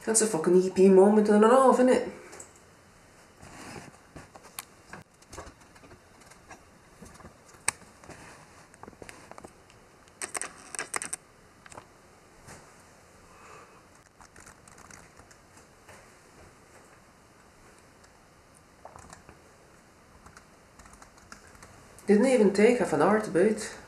That's a fucking EP moment and a half, isn't it? Didn't even take half an hour to boot.